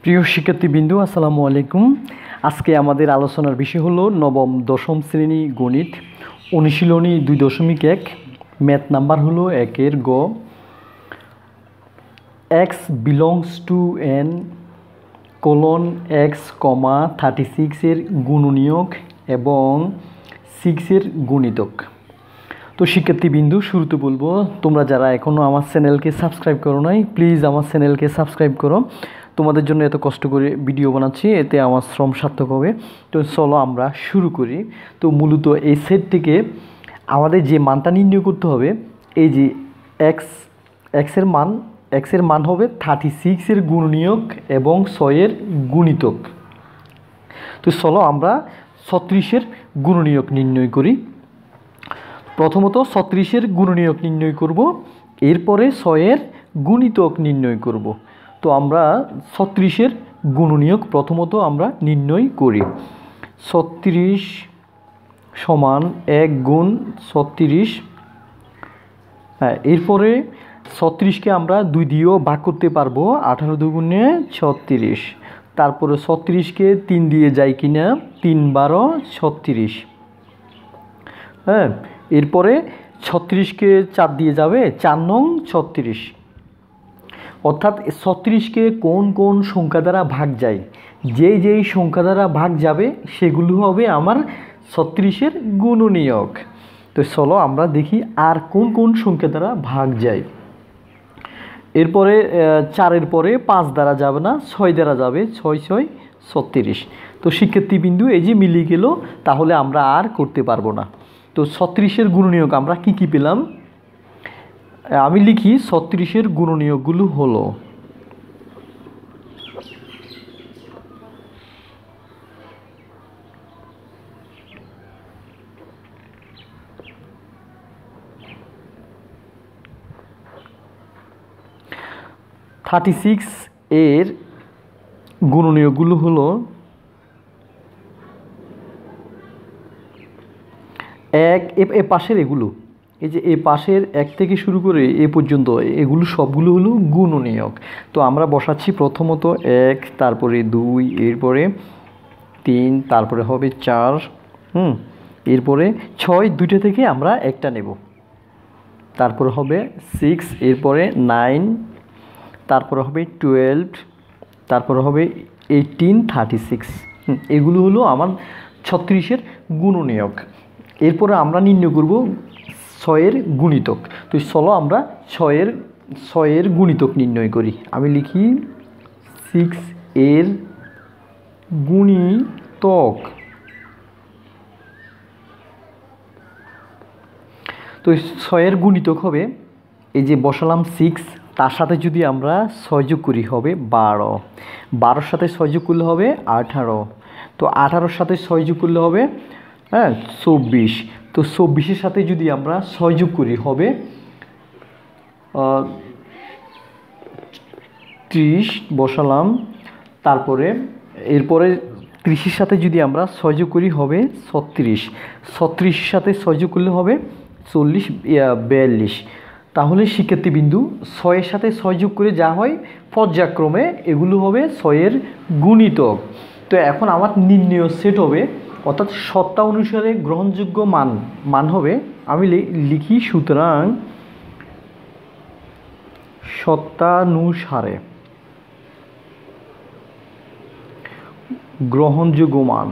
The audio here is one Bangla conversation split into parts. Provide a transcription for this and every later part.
প্রিয় শিক্ষার্থীবৃন্দু আসসালামু আলাইকুম। আজকে আমাদের আলোচনার বিষয় হলো নবম দশম শ্রেণী গণিত অনুশীলনী 2.1 ম্যাথ নাম্বার হলো 1 গ। x belongs to n colon x, 36 এর গুণনীয়ক এবং 6 এর গুণিতক। তো শিক্ষার্থীবৃন্দু শুরুতে বলবো, তোমরা যারা এখনও আমার চ্যানেলকে সাবস্ক্রাইব করো নাই প্লিজ আমার চ্যানেলকে সাবস্ক্রাইব করো। তোমাদের জন্য এত কষ্ট করে ভিডিও বানাচ্ছি, এতে আমার শ্রম সার্থক হবে। তো চলো আমরা শুরু করি। তো মূলত এই সেট থেকে আমাদের যে মানটা নির্ণয় করতে হবে, এই যে x এর মান হবে 36 এর গুণনীয়ক এবং 6 এর গুণিতক। তো চলো আমরা 36 এর গুণনীয়ক নির্ণয় করি। প্রথমত 36 এর গুণনীয়ক নির্ণয় করব, এরপরে 6 এর গুণিতক নির্ণয় করব। তো আমরা 36 এর গুণনীয়ক প্রথমত আমরা নির্ণয় করি। 36 সমান 1 গুণ 36। হ্যাঁ, এরপরে 36কে আমরা 2 দিয়েও ভাগ করতে পারবো, 18 দুগুণে 36। তারপরে 36কে 3 দিয়ে যায় কিনা, 3 12 36। হ্যাঁ, এরপরে 36কে 4 দিয়ে যাবে, 4 নং 36। অর্থাৎ 36কে কোন কোন সংখ্যা দ্বারা ভাগ যায়, যেই সংখ্যা দ্বারা ভাগ যাবে সেগুলো হবে আমার 36 এর গুণনীয়ক। তো চলো আমরা দেখি আর কোন কোন সংখ্যা দ্বারা ভাগ যায়। এরপরে 4-এর পরে 5 দ্বারা যাবে না, 6 দ্বারা যাবে, 6 6 36। তো শিক্ষার্থীবিন্দু এই যে মিলিয়ে গেল, তাহলে আমরা আর করতে পারবো না। তো 36 এর গুণনীয়ক আমরা কি কি পেলাম, আমি লিখি 36 এর গুণনীয়কগুলো হলো এর গুণনীয়কগুলো হলো 1, এ পাশের এগুলো, এই যে এ পাশের 1 থেকে শুরু করে এ পর্যন্ত এগুলো সবগুলো হলো গুণনীয়ক। তো আমরা বসাচ্ছি প্রথমত 1, তারপরে 2, এরপরে 3, তারপরে হবে 4, এরপরে 6, দুইটা থেকে আমরা একটা নেব, তারপরে হবে 6, এরপরে 9, তারপরে হবে 12, তারপরে হবে 18, 36। এগুলো হলো আমার 36 এর গুণনীয়ক। এরপরে আমরা নির্ণয় করব 6 এর গুণিতক। তো চলো আমরা 6 এর গুণিতক নির্ণয় করি। আমি লিখি 6 এর গুণিতক। তো 6 এর গুণিতক হবে, এই যে বসালাম 6, তার সাথে যদি আমরা 6 যোগ করি হবে 12, 12-র সাথে 6 যোগ করলে হবে 18, তো 18-র সাথে 6 যোগ করলে হবে 24, তো 24-এর সাথে যদি আমরা 6 যোগ করি হবে 30 বসালাম। তারপরে এরপরে 30-এর সাথে যদি আমরা 6 যোগ করি হবে 36, 36-এর সাথে 6 যোগ করলে হবে 42। তাহলে শিক্ষার্থীবিন্দু 6-এর সাথে 6 যোগ করে যা হয় পর্যায়ক্রমে এগুলো হবে 6 এর গুণিতক। তো এখন আমার নির্ণয় সেট হবে, অর্থাৎ সত্তা অনুসারে গ্রহণযোগ্য মান হবে, আমি লিখি সুতরাং সত্তানুসারে গ্রহণযোগ্য মান।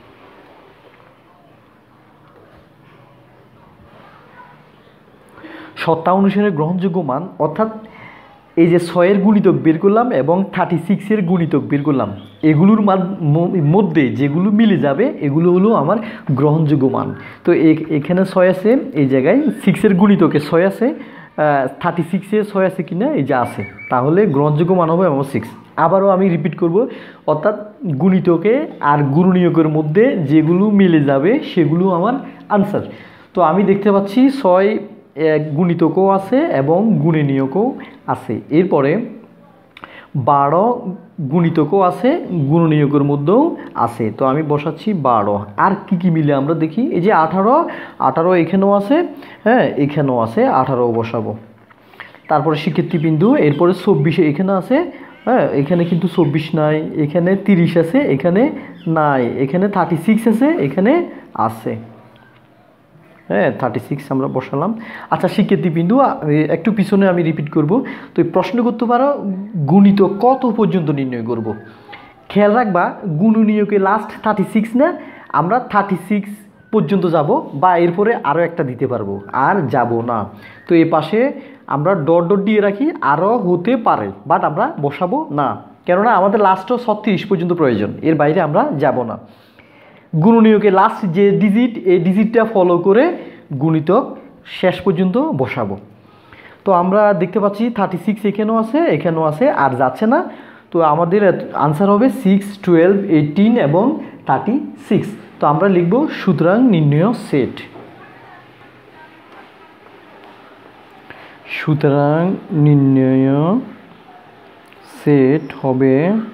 সত্তা অনুসারে গ্রহণযোগ্য মান অর্থাৎ এই যে 6 এর গুণিতক বের করলাম এবং 36 এর গুণিতক বের করলাম, এগুলোর মধ্যে যেগুলো মিলে যাবে এগুলো হলো আমার গ্রহণযোগ্য মান। তো এখানে 6 আছে, এই জায়গায় 6 এর গুণিতকে 6 আছে, 36 এর 6 আছে কিনা, এই যে আছে, তাহলে গ্রহণযোগ্য মান হবে আমার 6। আবারও আমি রিপিট করব, অর্থাৎ গুণিতকে আর গুণনীয়কের মধ্যে যেগুলো মিলে যাবে সেগুলো আমার আনসার। তো আমি দেখতে পাচ্ছি 6 গুণিতকও আছে এবং গুণনীয়কও আছে। এরপরে 12 গুণিতকও আছে, গুণনীয়কের মধ্যেও আছে। তো আমি বসাচ্ছি 12। আর কি কি মিলে আমরা দেখি, এই যে 18 এখানেও আছে, হ্যাঁ এখানেও আছে, 18 বসাবো। তারপরে শিক্ষার্থীবিন্দু এরপরে 24 এখানে আছে, হ্যাঁ, এখানে কিন্তু 24 নাই, এখানে 30 আছে, এখানে নাই, এখানে 36 আছে, এখানে আছে। হ্যাঁ, 36 আমরা বসালাম। আচ্ছা শিক্ষার্থীবৃন্দু, একটু পিছনে আমি রিপিট করব। তো এই প্রশ্ন করতে পারো গুণিত কত পর্যন্ত নির্ণয় করব। খেয়াল রাখবা গুণনীয়কে লাস্ট 36 না, আমরা 36 পর্যন্ত যাব বা এরপরে আরও একটা দিতে পারবো, আর যাব না। তো এ পাশে আমরা ডট ডট দিয়ে রাখি, আরও হতে পারে, বাট আমরা বসাবো না, কেননা আমাদের লাস্টও 36 পর্যন্ত প্রয়োজন, এর বাইরে আমরা যাব না। গুণনীয়কে লাস্ট যে ডিজিট, এই ডিজিটটা ফলো করে গুণিতক শেষ পর্যন্ত বসাবো। তো আমরা দেখতে পাচ্ছি 36 এখানেও আছে, এখানেও আছে, আর যাচ্ছে না। তো আমাদের আনসার হবে 6, 12, 18 এবং 36। তো আমরা লিখব সুতরাং নির্ণয় সেট। সুতরাং নির্ণয় সেট হবে,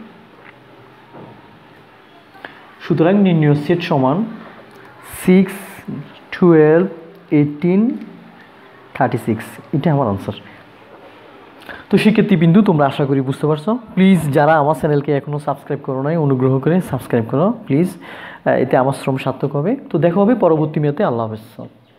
সুতরাং নির্ণয় সেট সমান 6, 12, 18, 36। এটা আমার আনসার। তো শিক্ষার্থীবৃন্দু, তোমরা আশা করি বুঝতে পারছো। প্লিজ যারা আমার চ্যানেলকে এখনও সাবস্ক্রাইব করো নাই, অনুগ্রহ করে সাবস্ক্রাইব করো প্লিজ, এতে আমার শ্রম সার্থক হবে। তো দেখা হবে পরবর্তী মেয়াদে। আল্লাহ হাফেজ।